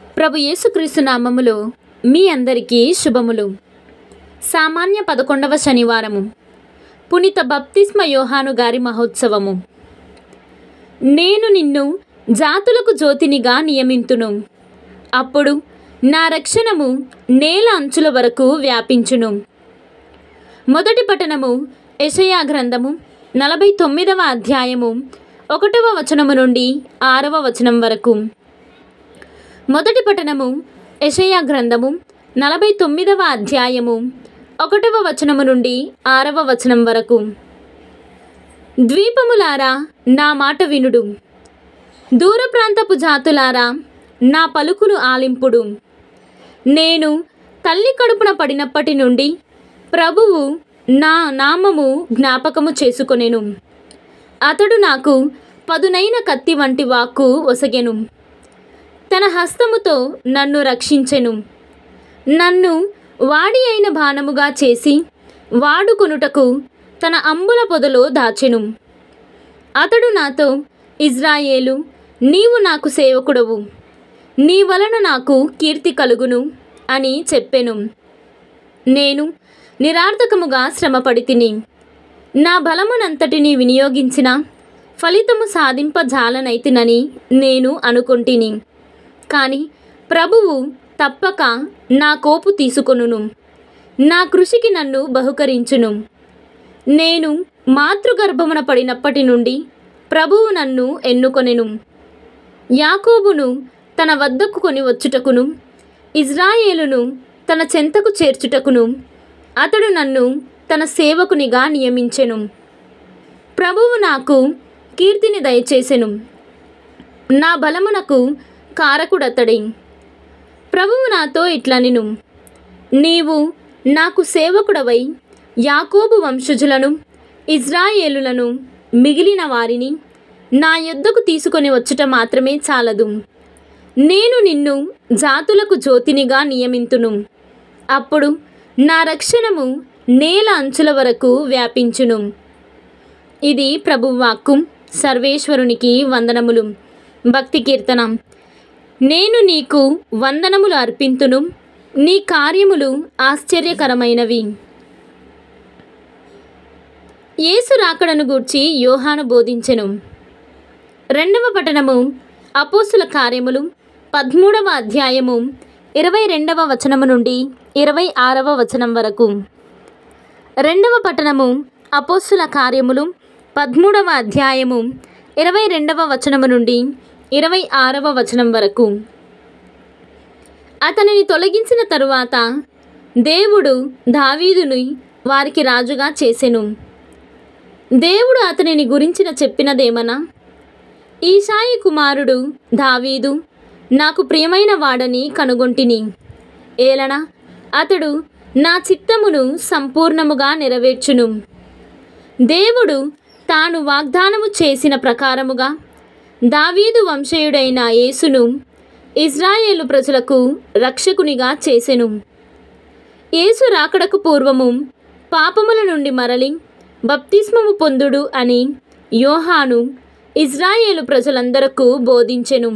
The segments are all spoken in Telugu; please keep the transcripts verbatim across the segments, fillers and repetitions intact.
ప్రభు యేసుక్రీస్తు నామములో మీ అందరికీ శుభములు. సామాన్య పదకొండవ శనివారము, పునీత బప్తిస్మ యోహాను గారి మహోత్సవము. నేను నిన్ను జాతులకు జ్యోతినిగా నియమింతును, అప్పుడు నా రక్షణము నేల అంచుల వరకు వ్యాపించును. మొదటి పఠనము యెషయా గ్రంథము నలభై తొమ్మిదవ అధ్యాయము ఒకటవ వచనము నుండి ఆరవ వచనం వరకు. మొదటి పఠనము యెషయా గ్రంథము నలభై తొమ్మిదవ అధ్యాయము ఒకటవ వచనము నుండి ఆరవ వచనం వరకు. ద్వీపములారా నా మాట వినుడు, దూర ప్రాంతపు జాతులారా నా పలుకులు ఆలింపుడు. నేను తల్లి కడుపున పడినప్పటి నుండి ప్రభువు నా నామము జ్ఞాపకము చేసుకొనెను. అతడు నాకు పదునైన కత్తి వంటి వాక్కు ఒసగెను. తన హస్తముతో నన్ను రక్షించెను. నన్ను వాడి అయిన బాణముగా చేసి వాడుకొనుటకు తన అంబుల పొదలో దాచెను. అతడు నాతో, ఇజ్రాయేలు, నీవు నాకు సేవకుడవు, నీ వలన నాకు కీర్తి కలుగును అని చెప్పెను. నేను నిరార్థకముగా శ్రమపడితిని. నా బలమునంతటిని వినియోగించిన ఫలితము సాధింపజాలనైతినని నేను అనుకొంటిని. కానీ ప్రభువు తప్పక నా కోపు తీసుకొనును, నా కృషికి నన్ను బహుకరించును. నేను మాతృగర్భమున పడినప్పటి నుండి ప్రభువు నన్ను ఎన్నుకొనెను. యాకోబును తన వద్దకు కొని వచ్చుటకును, ఇజ్రాయేలును తన చెంతకు చేర్చుటకును అతడు నన్ను తన సేవకునిగా నియమించెను. ప్రభువు నాకు కీర్తిని దయచేసెను, నా బలమునకు కారకుడతడే. ప్రభువు నాతో ఇట్లనెను, నీవు నాకు సేవకుడవై యాకోబు వంశజులను, ఇజ్రాయేలులను, మిగిలిన వారిని నా యొద్దకు తీసుకొని వచ్చుట మాత్రమే చాలదు. నేను నిన్ను జాతులకు జ్యోతినిగా నియమింతును, అప్పుడు నా రక్షణము నేల అంచుల వరకు వ్యాపించును. ఇది ప్రభువాక్కు. సర్వేశ్వరునికి వందనములు. భక్తి కీర్తన. నేను నీకు వందనములు అర్పింతును, నీ కార్యములు ఆశ్చర్యకరమైనవి. యేసు రాకడను గూర్చి యోహాను బోధించెను. రెండవ పఠనము అపోస్తుల కార్యములు పదమూడవ అధ్యాయము ఇరవై రెండవ వచనము నుండి ఇరవై ఆరవ వచనం వరకు. రెండవ పఠనము అపోస్తుల కార్యములు పదమూడవ అధ్యాయము ఇరవై రెండవ వచనము నుండి ఇరవై ఆరవ వచనం వరకు. అతనిని తొలగించిన తరువాత దేవుడు దావీదుని వారికి రాజుగా చేసెను. దేవుడు అతనిని గురించిన చెప్పినదేమనా, ఈశాయి కుమారుడు దావీదు నాకు ప్రియమైన వాడని కనుగొంటిని. ఏలన అతడు నా చిత్తమును సంపూర్ణముగా నెరవేర్చును. దేవుడు తాను వాగ్దానము చేసిన ప్రకారముగా దావీదు వంశయుడైన యేసును ఇజ్రాయేలు ప్రజలకు రక్షకునిగా చేసెను. యేసు రాకడకు పూర్వము పాపముల నుండి మరలి బప్తిస్మము పొందుడు అని యోహాను ఇజ్రాయేలు ప్రజలందరకు బోధించెను.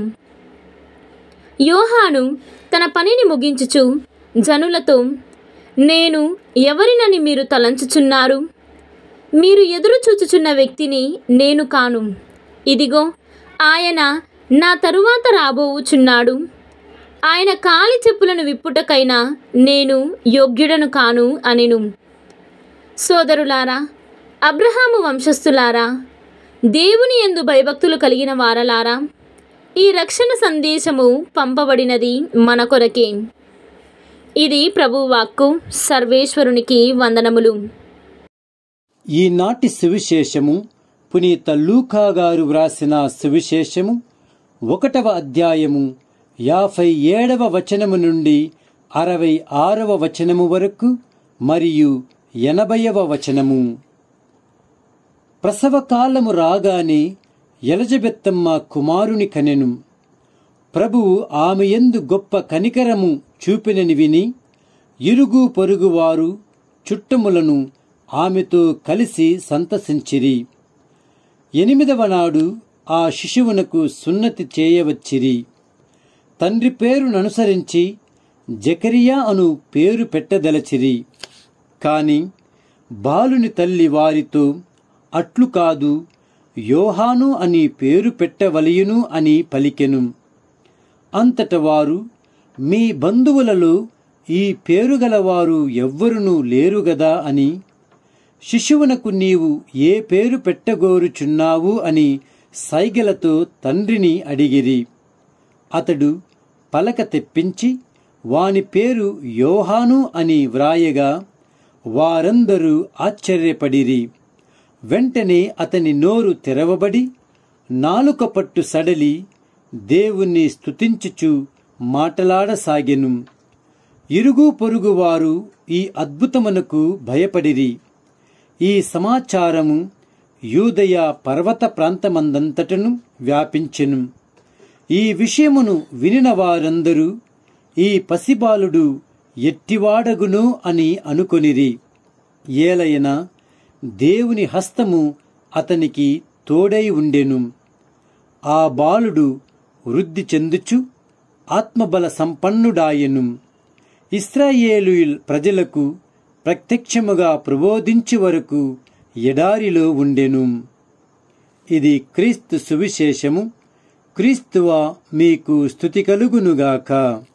యోహాను తన పనిని ముగించుచు జనులతో, నేను ఎవరినని మీరు తలంచుచున్నారు? మీరు ఎదురు చూచుచున్న వ్యక్తిని నేను కాను. ఇదిగో ఆయన నా తరువాత రాబోవుచున్నాడు. ఆయన కాలి చెప్పులను విప్పుటకైనా నేను యోగ్యుడను కాను అనెను. సోదరులారా, అబ్రహాము వంశస్థులారా, దేవుని యందు భయభక్తులు కలిగిన వారలారా, ఈ రక్షణ సందేశము పంపబడినది మన కొరకే. ఇది ప్రభువాక్కు. సర్వేశ్వరునికి వందనములు. ఈనాటి సువిశేషము పునీత లూకా గారు వ్రాసిన సువిశేషము ఒకటవ అధ్యాయము యాభై ఏడవ వచనము నుండి అరవై ఆరవ వచనము వరకు మరియు ఎనభైవ వచనము. ప్రసవకాలము రాగానే ఎలిజబెత్తమ్మ కుమారుని కనెను. ప్రభువు ఆమె యందు గొప్ప కనికరము చూపినని విని ఇరుగు పొరుగువారు చుట్టములను ఆమెతో కలిసి సంతసించిరి. ఎనిమిదవ నాడు ఆ శిశువునకు సున్నతి చేయవచ్చిరి. తండ్రి పేరుననుసరించి జకరియా అను పేరు పెట్టదలచిరి. కాని బాలుని తల్లి వారితో అట్లు కాదు, యోహాను అని పేరు పెట్టవలయును అని పలికెను. అంతట వారు, మీ బంధువులలో ఈ పేరుగలవారు ఎవ్వరునూ లేరుగదా అని, శిశువునకు నీవు ఏ పేరు పెట్టగోరుచున్నావు అని సైగలతో తండ్రిని అడిగిరి. అతడు పలక తెప్పించి వాని పేరు యోహాను అని వ్రాయగా వారందరూ ఆశ్చర్యపడిరి. వెంటనే అతని నోరు తెరవబడి నాలుక పట్టు సడలి దేవుణ్ణి స్తుతించుచు మాటలాడసాగెను. ఇరుగు పొరుగు వారు ఈ అద్భుతమునకు భయపడిరి. ఈ సమాచారము యూదయ పర్వత ప్రాంతమందంతటను వ్యాపించెను. ఈ విషయమును వినిన వారందరూ ఈ పసిబాలుడు ఎట్టివాడగును అని అనుకొనిరి. ఏలయన దేవుని హస్తము అతనికి తోడై ఉండెను. ఆ బాలుడు వృద్ధి చెందుచు ఆత్మబల సంపన్నుడాయెను. ఇశ్రాయేలీయుల ప్రజలకు ప్రత్యక్షముగా ప్రబోధించు వరకు ఎడారిలో ఉండెను. ఇది క్రీస్తు సువిశేషము. క్రీస్తువా మీకు స్తుతి కలుగునుగాక.